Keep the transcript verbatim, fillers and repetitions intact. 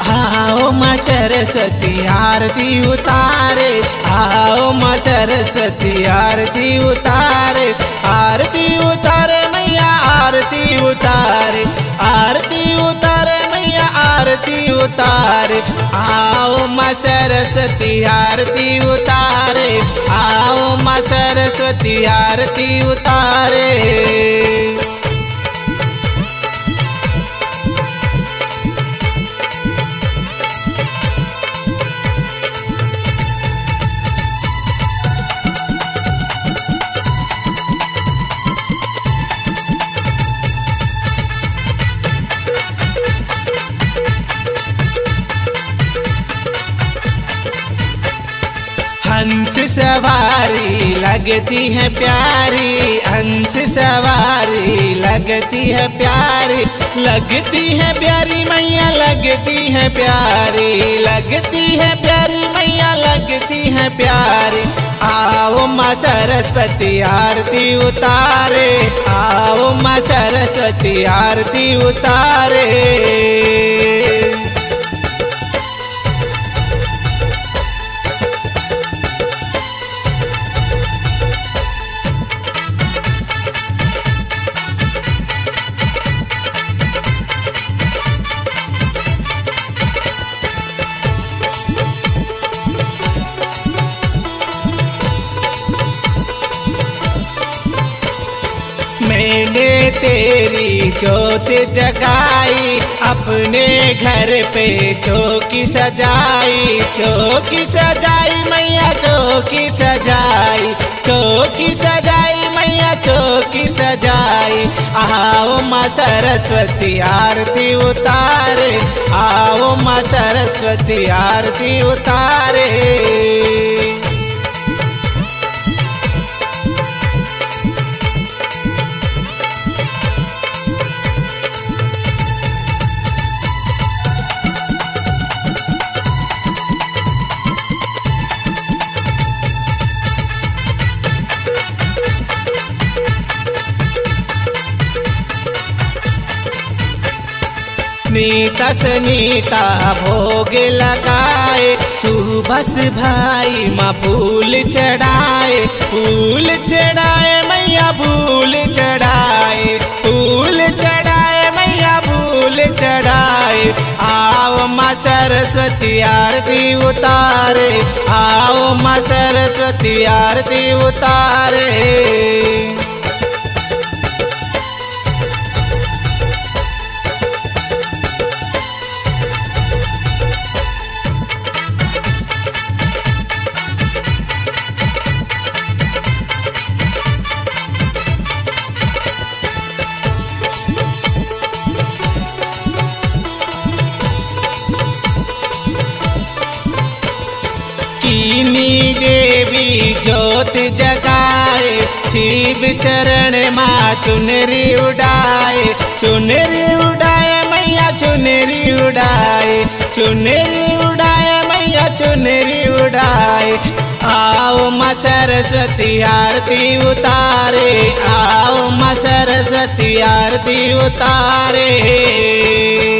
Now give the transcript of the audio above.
आओ माँ सरस्वती आरती उतारे, आओ माँ सरस्वती आरती उतारे, आरती उतारे मैया आरती उतारे, आरती उतारे मैया आरती उतारे, आओ माँ सरस्वती आरती उतारे, आओ माँ सरस्वती आरती उतारे। हंस सवारी लगती है प्यारी, हंस सवारी लगती है प्यारी, लगती है प्यारी मैया लगती है प्यारी, लगती है प्यारी मैया लगती है प्यारी, आओ माँ सरस्वती आरती उतारे, आओ माँ सरस्वती आरती उतारे। मैंने तेरी ज्योत जगाई, अपने घर पे चौकी सजाई, चौकी सजाई मैया चौकी सजाई, चौकी सजाई मैया चौकी सजाई, आओ माँ सरस्वती आरती उतारे, आओ माँ सरस्वती आरती उतारे। नीता सनीता भोग लगाए, सुबस भाई माँ फूल चढ़ाए, फूल चढ़ाए मैया फूल चढ़ाए, फूल चढ़ाए मैया फूल चढ़ाए, आओ माँ सरस्वती आरती उतारे, आओ माँ सरस्वती आरती उतारे। कीनी देवी ज्योत जगाए, शिव चरण माँ चुनरी उड़ाए, चुनरी उड़ाए मैया चुनरी उड़ाए, चुनरी उड़ाए मैया चुनरी उड़ाए, आओ माँ सरस्वती आरती उतारे, आओ माँ सरस्वती आरती उतारे।